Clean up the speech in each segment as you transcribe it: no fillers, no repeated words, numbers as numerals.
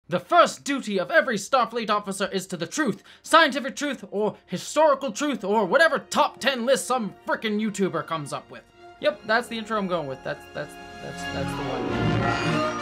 The first duty of every Starfleet officer is to the truth, scientific truth, or historical truth, or whatever top 10 list some frickin' YouTuber comes up with. Yep, that's the intro I'm going with. That's the one.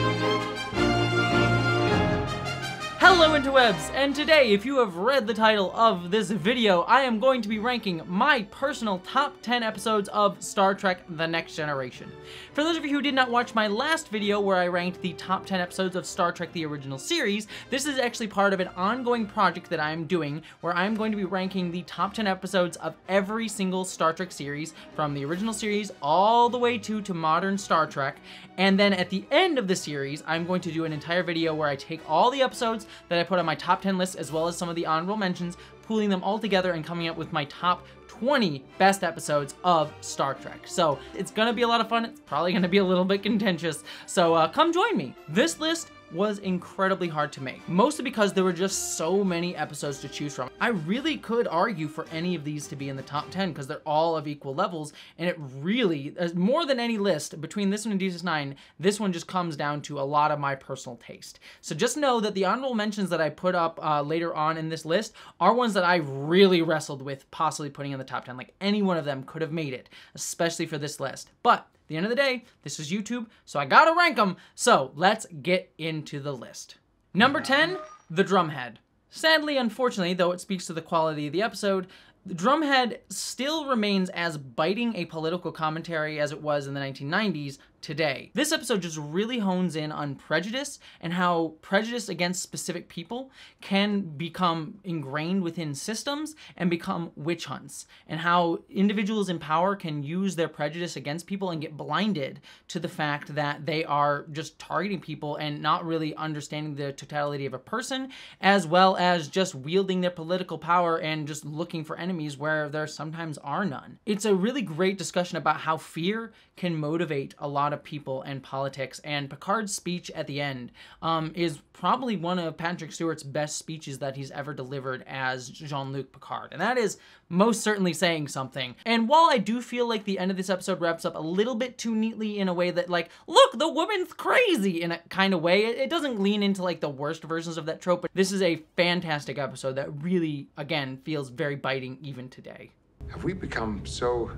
Hello interwebs, and today, if you have read the title of this video, I am going to be ranking my personal top 10 episodes of Star Trek The Next Generation. For those of you who did not watch my last video where I ranked the top 10 episodes of Star Trek The Original Series, this is actually part of an ongoing project that I am doing where I'm going to be ranking the top 10 episodes of every single Star Trek series from the original series all the way to modern Star Trek, and then at the end of the series, I'm going to do an entire video where I take all the episodes that I put on my top 10 list as well as some of the honorable mentions, pooling them all together and coming up with my top 20 best episodes of Star Trek. So it's gonna be a lot of fun. It's probably gonna be a little bit contentious. So come join me. This list was incredibly hard to make, mostly because there were just so many episodes to choose from. I really could argue for any of these to be in the top 10 because they're all of equal levels, and it really, more than any list, between this one and DS9, this one just comes down to a lot of my personal taste. So just know that the honorable mentions that I put up later on in this list are ones that I really wrestled with possibly putting in the top 10. Like, any one of them could have made it, especially for this list. But at the end of the day, this is YouTube, so I gotta rank them. So let's get into the list. Number 10, the Drumhead. Sadly, unfortunately, though it speaks to the quality of the episode, the Drumhead still remains as biting a political commentary as it was in the 1990s today. This episode just really hones in on prejudice and how prejudice against specific people can become ingrained within systems and become witch hunts, and how individuals in power can use their prejudice against people and get blinded to the fact that they are just targeting people and not really understanding the totality of a person, as well as just wielding their political power and just looking for enemies where there sometimes are none. It's a really great discussion about how fear can motivate a lot of people and politics, and Picard's speech at the end is probably one of Patrick Stewart's best speeches that he's ever delivered as Jean-Luc Picard, and that is most certainly saying something. And while I do feel like the end of this episode wraps up a little bit too neatly in a way that, like, look, the woman's crazy in a kind of way, it doesn't lean into like the worst versions of that trope, but this is a fantastic episode that really, again, feels very biting even today. Have we become so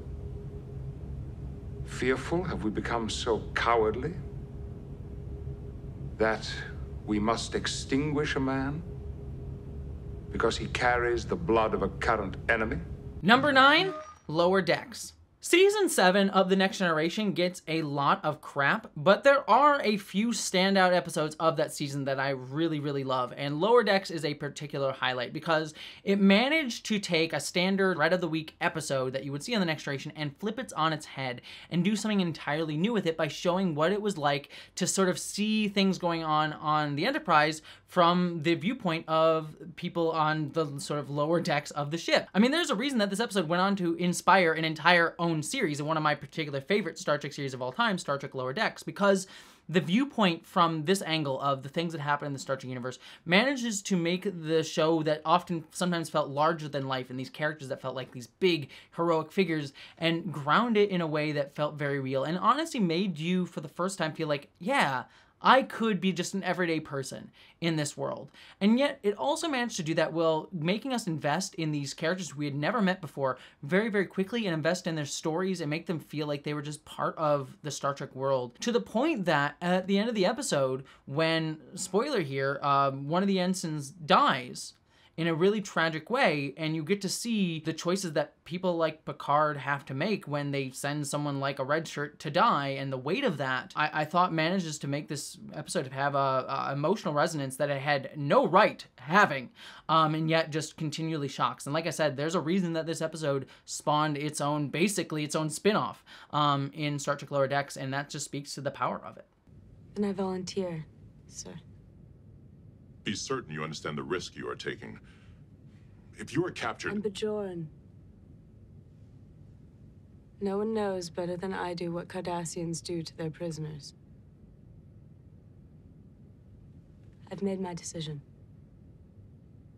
fearful? Have we become so cowardly that we must extinguish a man because he carries the blood of a current enemy? Number 9, Lower Decks. Season 7 of The Next Generation gets a lot of crap, but there are a few standout episodes of that season that I really, really love, and Lower Decks is a particular highlight because it managed to take a standard Thread of the Week episode that you would see on The Next Generation and flip it on its head and do something entirely new with it by showing what it was like to sort of see things going on the Enterprise from the viewpoint of people on the sort of lower decks of the ship. I mean, there's a reason that this episode went on to inspire an entire own series and one of my particular favorite Star Trek series of all time, Star Trek Lower Decks, because the viewpoint from this angle of the things that happen in the Star Trek universe manages to make the show that often sometimes felt larger than life and these characters that felt like these big heroic figures and ground it in a way that felt very real and honestly made you for the first time feel like, yeah, I could be just an everyday person in this world. And yet it also managed to do that while making us invest in these characters we had never met before very, very quickly and invest in their stories and make them feel like they were just part of the Star Trek world, to the point that at the end of the episode, when, spoiler here, one of the ensigns dies in a really tragic way, and you get to see the choices that people like Picard have to make when they send someone like a red shirt to die, and the weight of that, I thought manages to make this episode have a emotional resonance that it had no right having, and yet just continually shocks. And like I said, there's a reason that this episode spawned its own, basically its own spin-off in Star Trek Lower Decks, and that just speaks to the power of it. And I volunteer, sir. Be certain you understand the risk you are taking. If you are captured... I'm Bajoran. No one knows better than I do what Cardassians do to their prisoners. I've made my decision.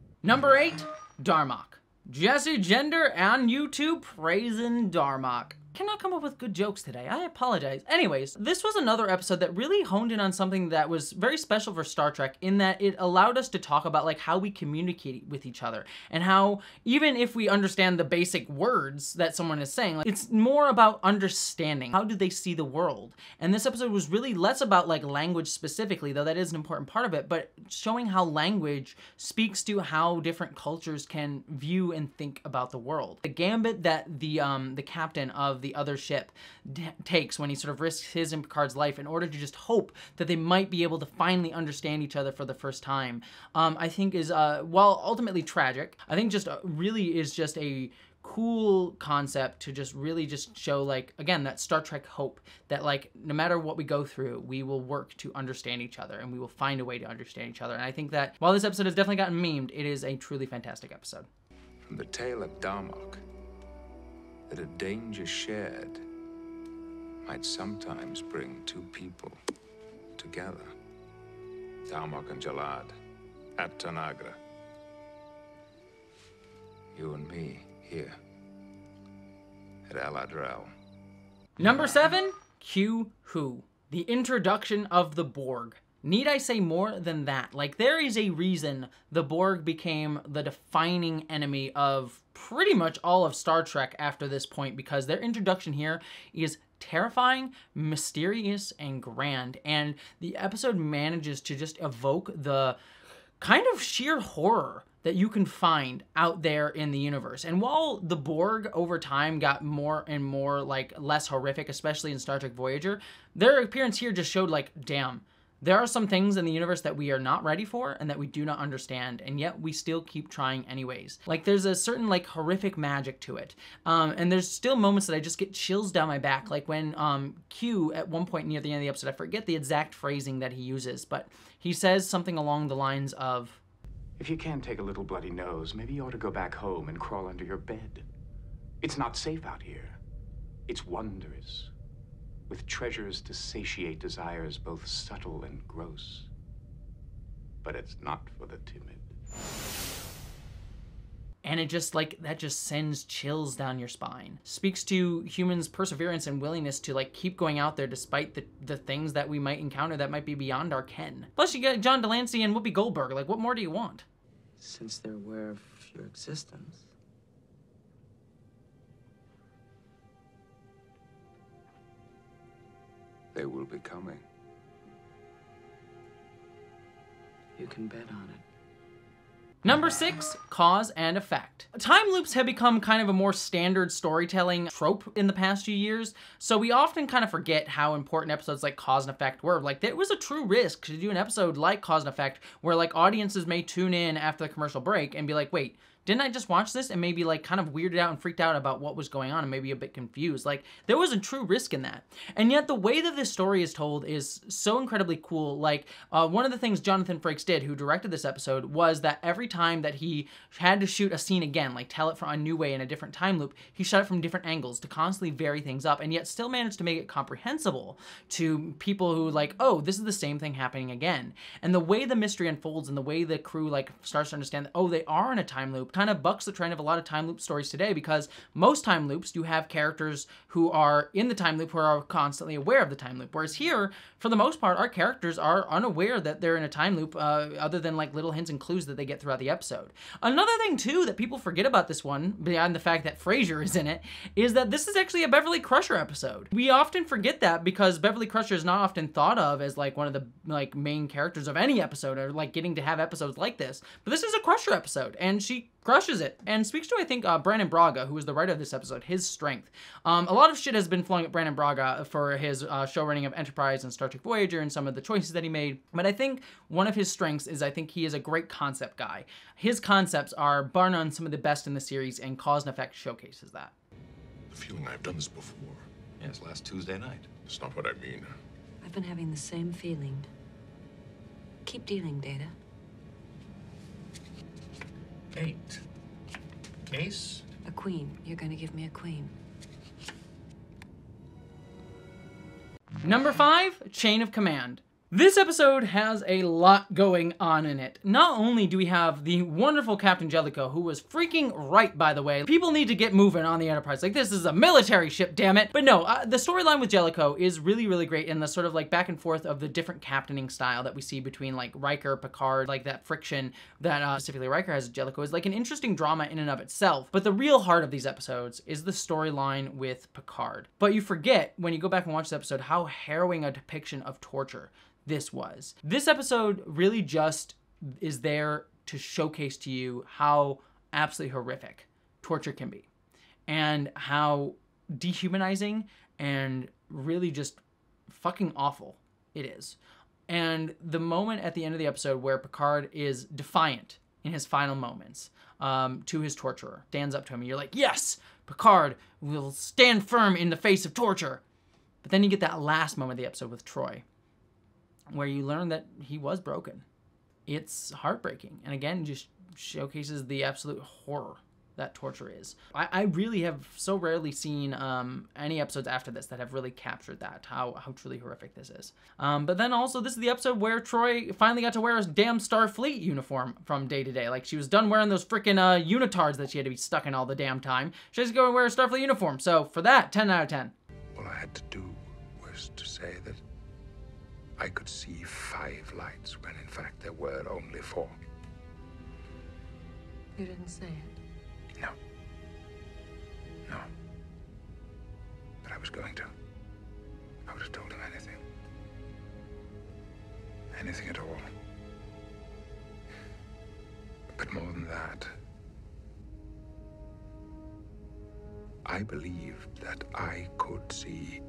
Number 8, Darmok. Jessie Gender on YouTube praising Darmok. Cannot come up with good jokes today. I apologize. Anyways, this was another episode that really honed in on something that was very special for Star Trek in that it allowed us to talk about like how we communicate with each other and how even if we understand the basic words that someone is saying, like, it's more about understanding. How do they see the world? And this episode was really less about like language specifically, though that is an important part of it, but showing how language speaks to how different cultures can view and think about the world. The gambit that the captain of the other ship takes when he sort of risks his and Picard's life in order to just hope that they might be able to finally understand each other for the first time, I think is, while ultimately tragic, I think just really is just a cool concept to just really just show, like, again, that Star Trek hope that, like, no matter what we go through, we will work to understand each other and we will find a way to understand each other. And I think that while this episode has definitely gotten memed, it is a truly fantastic episode. From the tale of Darmok, that a danger shared might sometimes bring two people together. Darmok and Jalad at Tanagra. You and me here at Aladrel. Number 7, Q-Who. The introduction of the Borg. Need I say more than that? Like, there is a reason the Borg became the defining enemy of pretty much all of Star Trek after this point, because their introduction here is terrifying, mysterious, and grand. And the episode manages to just evoke the kind of sheer horror that you can find out there in the universe. And while the Borg over time got more and more like less horrific, especially in Star Trek Voyager, their appearance here just showed like, damn, there are some things in the universe that we are not ready for and that we do not understand, and yet we still keep trying anyways. Like, there's a certain like horrific magic to it. And there's still moments that I just get chills down my back, like when Q at one point near the end of the episode, I forget the exact phrasing that he uses, but he says something along the lines of, "If you can't take a little bloody nose, maybe you ought to go back home and crawl under your bed. It's not safe out here. It's wondrous, with treasures to satiate desires both subtle and gross. But it's not for the timid." And it just like, that just sends chills down your spine. Speaks to humans' perseverance and willingness to like keep going out there despite the things that we might encounter that might be beyond our ken. Plus you get John Delancey and Whoopi Goldberg. Like, what more do you want? Since they're aware of your existence. They will be coming. You can bet on it. Number 6, cause and effect. Time loops have become kind of a more standard storytelling trope in the past few years, so we often kind of forget how important episodes like Cause and Effect were. Like, there was a true risk to do an episode like Cause and Effect where like audiences may tune in after the commercial break and be like, wait, didn't I just watch this? And maybe like kind of weirded out and freaked out about what was going on and maybe a bit confused. Like, there was a true risk in that. And yet the way that this story is told is so incredibly cool. Like, one of the things Jonathan Frakes did, who directed this episode, was that every time that he had to shoot a scene again, like tell it from a new way in a different time loop, he shot it from different angles to constantly vary things up and yet still managed to make it comprehensible to people who like, oh, this is the same thing happening again. And the way the mystery unfolds and the way the crew like starts to understand that, oh, they are in a time loop, kind of bucks the trend of a lot of time loop stories today, because most time loops you have characters who are in the time loop who are constantly aware of the time loop, whereas here for the most part our characters are unaware that they're in a time loop, other than like little hints and clues that they get throughout the episode. Another thing too that people forget about this one, beyond the fact that Frasier is in it, is that this is actually a Beverly Crusher episode. We often forget that because Beverly Crusher is not often thought of as like one of the like main characters of any episode, or like getting to have episodes like this, but this is a Crusher episode and she crushes it, and speaks to, I think, Brandon Braga, who was the writer of this episode, his strength. A lot of shit has been flung at Brandon Braga for his show running of Enterprise and Star Trek Voyager and some of the choices that he made, but I think one of his strengths is I think he is a great concept guy. His concepts are bar none some of the best in the series, and Cause and Effect showcases that. The feeling I've done this before. Yes, last Tuesday night. That's not what I mean. I've been having the same feeling. Keep dealing, Data. 8. Ace? A queen. You're gonna give me a queen. Number 5, Chain of Command. This episode has a lot going on in it. Not only do we have the wonderful Captain Jellicoe, who was freaking right, by the way. People need to get moving on the Enterprise. Like, this is a military ship, damn it. But no, the storyline with Jellicoe is really, really great, in the sort of like back and forth of the different captaining style that we see between like Riker, Picard, like that friction that specifically Riker has with Jellicoe is like an interesting drama in and of itself. But the real heart of these episodes is the storyline with Picard. But you forget, when you go back and watch the episode, how harrowing a depiction of torture this was. This episode really just is there to showcase to you how absolutely horrific torture can be, and how dehumanizing and really just fucking awful it is. And the moment at the end of the episode where Picard is defiant in his final moments to his torturer, stands up to him, and you're like, yes, Picard will stand firm in the face of torture. But then you get that last moment of the episode with Troy, where you learn that he was broken. It's heartbreaking, and again, just showcases the absolute horror that torture is. I really have so rarely seen any episodes after this that have really captured that, how truly horrific this is. But then also, this is the episode where Troy finally got to wear his damn Starfleet uniform from day to day. Like, she was done wearing those freaking unitards that she had to be stuck in all the damn time. She has to go and wear a Starfleet uniform. So for that, 10 out of 10. All I had to do was to say that I could see 5 lights when in fact there were only 4. You didn't say it. No. No. But I was going to. I would have told him anything. Anything at all. But more than that, I believed that I could see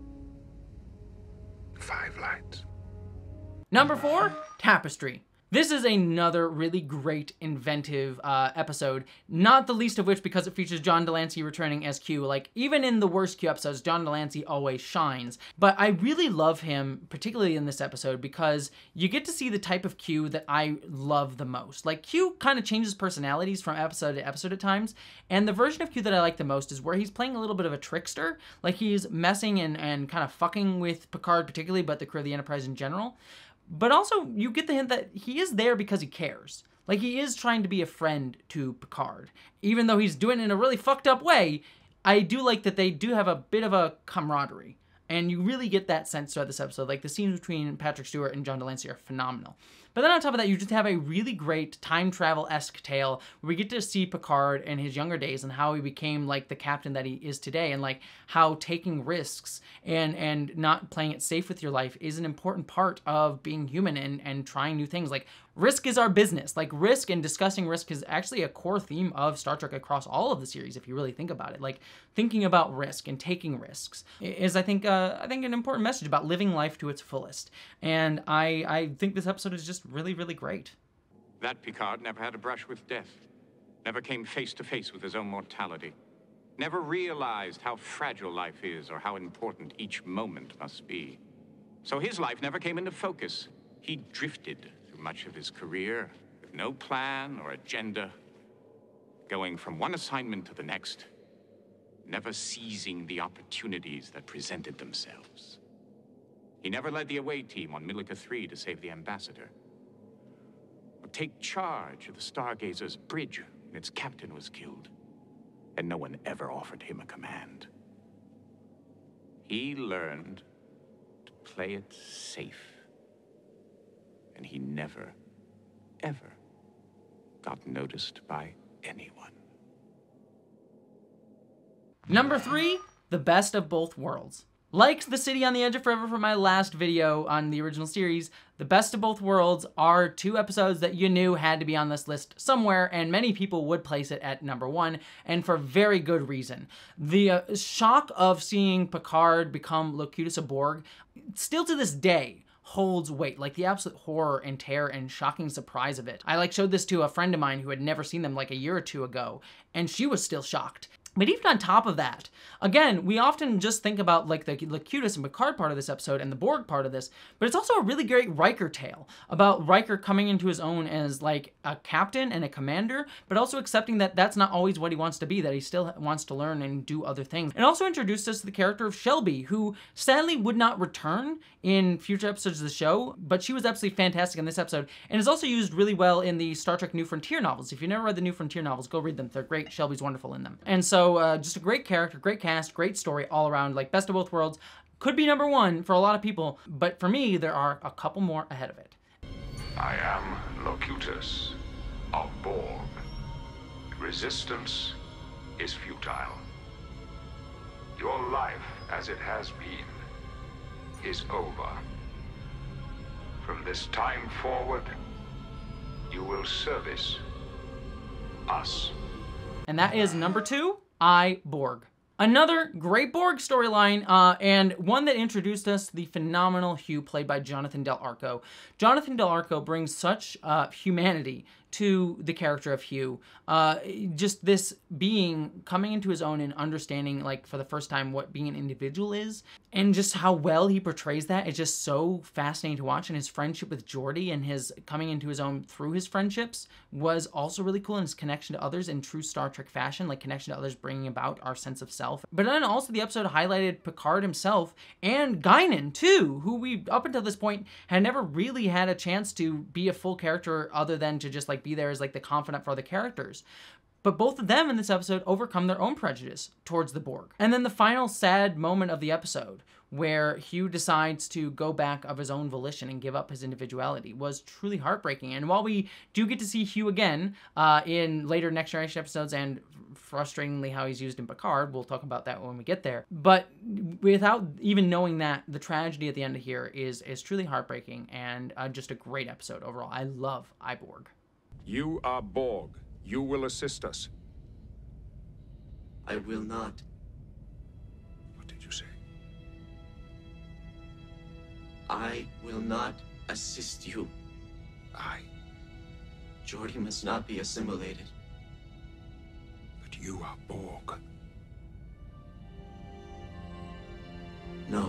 5 lights. Number 4, Tapestry. This is another really great, inventive episode, not the least of which because it features John Delancey returning as Q. Like, even in the worst Q episodes, John Delancey always shines. But I really love him, particularly in this episode, because you get to see the type of Q that I love the most. Like, Q kind of changes personalities from episode to episode at times, and the version of Q that I like the most is where he's playing a little bit of a trickster. Like, he's messing and kind of fucking with Picard particularly, but the crew of the Enterprise in general. But also, you get the hint that he is there because he cares. Like, he is trying to be a friend to Picard. Even though he's doing it in a really fucked up way, I do like that they do have a bit of a camaraderie. And you really get that sense throughout this episode. Like, the scenes between Patrick Stewart and John Delancey are phenomenal. But then on top of that, you just have a really great time travel-esque tale where we get to see Picard in his younger days and how he became like the captain that he is today, and like how taking risks and not playing it safe with your life is an important part of being human and trying new things. Like, risk is our business. Like, risk and discussing risk is actually a core theme of Star Trek across all of the series, if you really think about it. Like, thinking about risk and taking risks is, I think an important message about living life to its fullest. And I think this episode is just really, really great. That Picard never had a brush with death, never came face to face with his own mortality, never realized how fragile life is or how important each moment must be. So his life never came into focus. He drifted through much of his career with no plan or agenda, going from one assignment to the next, never seizing the opportunities that presented themselves. He never led the away team on Milica 3 to save the ambassador, or take charge of the Stargazer's bridge when its captain was killed, and no one ever offered him a command. He learned to play it safe, and he never, ever got noticed by anyone. Number 3, The Best of Both Worlds. Like The City on the Edge of Forever from my last video on the original series, The Best of Both Worlds are 2 episodes that you knew had to be on this list somewhere, and many people would place it at number 1, and for very good reason. The shock of seeing Picard become Locutus of Borg, still to this day, holds weight. Like, the absolute horror and terror and shocking surprise of it. I showed this to a friend of mine who had never seen them like a year or 2 ago, and she was still shocked. But even on top of that, again, we often just think about like the Locutus and Picard part of this episode and the Borg part of this, but it's also a really great Riker tale about Riker coming into his own as like a captain and a commander, but also accepting that that's not always what he wants to be, that he still wants to learn and do other things. It also introduced us to the character of Shelby, who sadly would not return in future episodes of the show, but she was absolutely fantastic in this episode, and is also used really well in the Star Trek New Frontier novels. If you've never read the New Frontier novels, go read them. They're great. Shelby's wonderful in them. And so just a great character, great cast, great story all around, like best of both worlds. Could be #1 for a lot of people, but for me, there are a couple more ahead of it. I am Locutus of Borg. Resistance is futile. Your life, as it has been, is over. From this time forward, you will service us. And that is #2, I, Borg. Another great Borg storyline, and one that introduced us to the phenomenal Hugh, played by Jonathan Del Arco. Jonathan Del Arco brings such humanity to the character of Hugh. Just this being coming into his own and understanding, like, for the first time what being an individual is, and just how well he portrays that is just so fascinating to watch. And his friendship with Geordi and his coming into his own through his friendships was also really cool, and his connection to others in true Star Trek fashion, like connection to others bringing about our sense of self. But then also the episode highlighted Picard himself and Guinan too, who we up until this point had never really had a chance to be a full character other than to just like be there as like the confidant for other characters. But both of them in this episode overcome their own prejudice towards the Borg. And then the final sad moment of the episode, where Hugh decides to go back of his own volition and give up his individuality, was truly heartbreaking. And while we do get to see Hugh again in later Next Generation episodes, and frustratingly how he's used in Picard, we'll talk about that when we get there, but without even knowing that, the tragedy at the end of here is truly heartbreaking, and just a great episode overall. I love Borg. You are Borg. You will assist us. I will not. What did you say? I will not assist you. Geordi must not be assimilated. But you are Borg. No.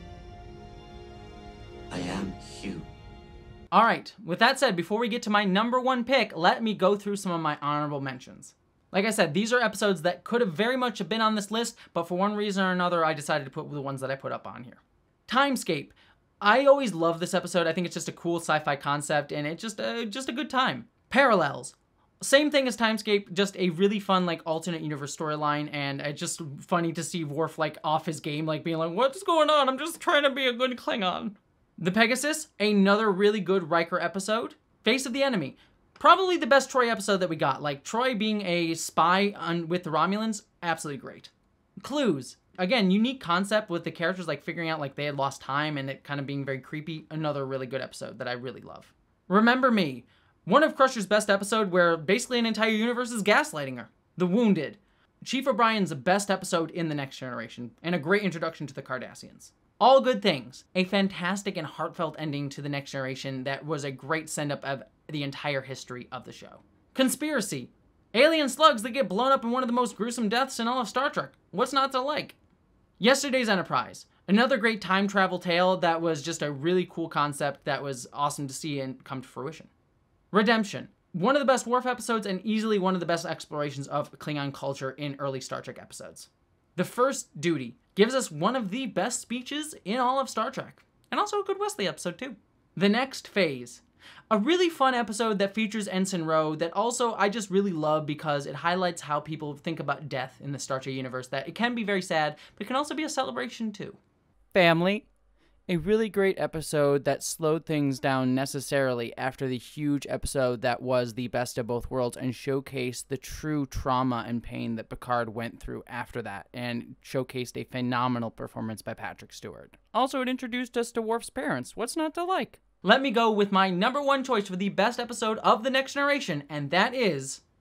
I am Hugh. All right, with that said, before we get to my #1 pick, let me go through some of my honorable mentions. Like I said, these are episodes that could have very much been on this list, but for one reason or another, I decided to put the ones that I put up on here. Timescape. I always love this episode. I think it's just a cool sci-fi concept, and it's just a good time. Parallels. Same thing as Timescape, just a really fun, like, alternate universe storyline, and it's just funny to see Worf, like, off his game, like, being like, what's going on? I'm just trying to be a good Klingon. The Pegasus, another really good Riker episode. Face of the Enemy, probably the best Troy episode that we got. Like, Troy being a spy with the Romulans, absolutely great. Clues, again, unique concept with the characters, like, figuring out, like, they had lost time and it kind of being very creepy. Another really good episode that I really love. Remember Me, one of Crusher's best episode where basically an entire universe is gaslighting her. The Wounded, Chief O'Brien's best episode in The Next Generation, and a great introduction to the Cardassians. All good things. A fantastic and heartfelt ending to The Next Generation that was a great send-up of the entire history of the show. Conspiracy. Alien slugs that get blown up in one of the most gruesome deaths in all of Star Trek. What's not to like? Yesterday's Enterprise. Another great time travel tale that was just a really cool concept that was awesome to see and come to fruition. Redemption. One of the best Worf episodes and easily one of the best explorations of Klingon culture in early Star Trek episodes. The First Duty gives us one of the best speeches in all of Star Trek, and also a good Wesley episode too. The Next Phase, a really fun episode that features Ensign Ro that also I just really love because it highlights how people think about death in the Star Trek universe, that it can be very sad, but it can also be a celebration too. Family, a really great episode that slowed things down necessarily after the huge episode that was the best of both worlds and showcased the true trauma and pain that Picard went through after that, and showcased a phenomenal performance by Patrick Stewart. Also, it introduced us to Worf's parents. What's not to like? Let me go with my #1 choice for the best episode of The Next Generation, and that is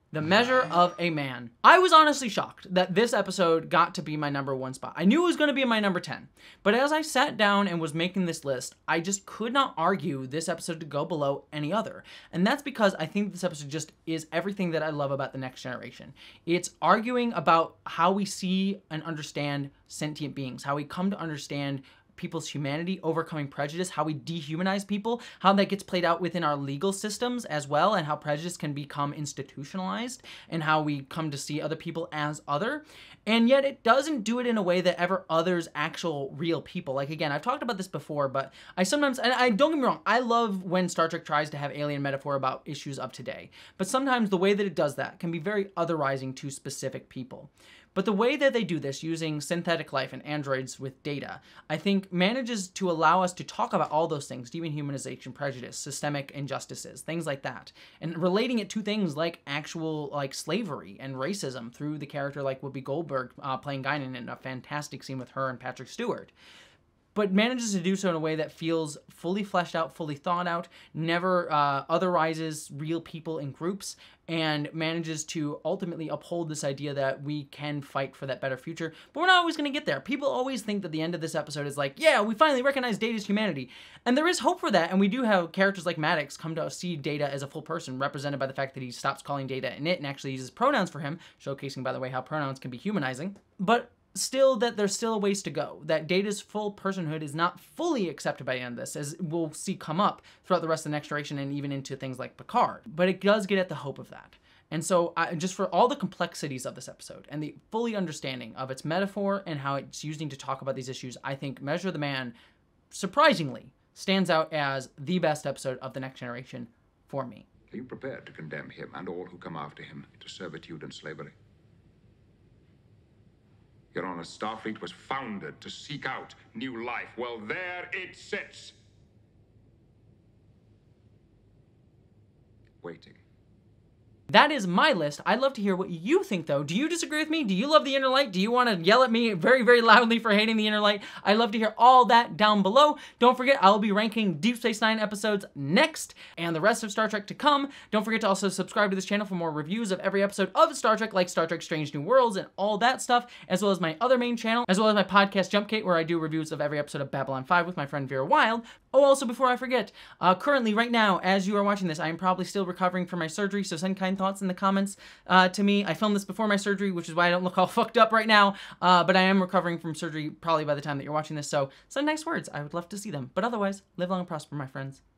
The Measure of a Man. I was honestly shocked that this episode got to be my #1 spot. I knew it was going to be my number 10, but as I sat down and was making this list, I just could not argue this episode to go below any other. And that's because I think this episode just is everything that I love about The Next Generation. It's arguing about how we see and understand sentient beings, how we come to understand people's humanity, overcoming prejudice, how we dehumanize people, how that gets played out within our legal systems as well, and how prejudice can become institutionalized, and how we come to see other people as other. And yet it doesn't do it in a way that ever others actual real people. Like, again, I've talked about this before, but I sometimes, and I don't get me wrong, I love when Star Trek tries to have alien metaphor about issues of today, but sometimes the way that it does that can be very otherizing to specific people. But the way that they do this, using synthetic life and androids with data, I think manages to allow us to talk about all those things, dehumanization, prejudice, systemic injustices, things like that, and relating it to things like actual slavery and racism through the character like Whoopi Goldberg playing Guinan in a fantastic scene with her and Patrick Stewart. But manages to do so in a way that feels fully fleshed out, fully thought out, never otherizes real people in groups, and manages to ultimately uphold this idea that we can fight for that better future. But we're not always going to get there. People always think that the end of this episode is like, yeah, we finally recognize Data's humanity. And there is hope for that, and we do have characters like Maddox come to see Data as a full person, represented by the fact that he stops calling Data an it and actually uses pronouns for him, showcasing, by the way, how pronouns can be humanizing. But still, that there's still a ways to go, that Data's full personhood is not fully accepted by the end of this, as we'll see come up throughout the rest of the Next Generation and even into things like Picard. But it does get at the hope of that. And so just for all the complexities of this episode and the fully understanding of its metaphor and how it's using to talk about these issues, I think Measure of the Man, surprisingly, stands out as the best episode of The Next Generation for me. Are you prepared to condemn him and all who come after him to servitude and slavery? Your Honor, Starfleet was founded to seek out new life. Well, there it sits. Waiting. That is my list. I'd love to hear what you think, though. Do you disagree with me? Do you love the Inner Light? Do you want to yell at me very, very loudly for hating the Inner Light? I'd love to hear all that down below. Don't forget, I'll be ranking Deep Space Nine episodes next, and the rest of Star Trek to come. Don't forget to also subscribe to this channel for more reviews of every episode of Star Trek, like Star Trek Strange New Worlds and all that stuff, as well as my other main channel, as well as my podcast Jumpcate, where I do reviews of every episode of Babylon 5 with my friend Vera Wild. Oh, also, before I forget, currently, right now, as you are watching this, I am probably still recovering from my surgery, so send kind thoughts in the comments to me. I filmed this before my surgery, which is why I don't look all fucked up right now, but I am recovering from surgery probably by the time that you're watching this, so send nice words. I would love to see them. But otherwise, live long and prosper, my friends.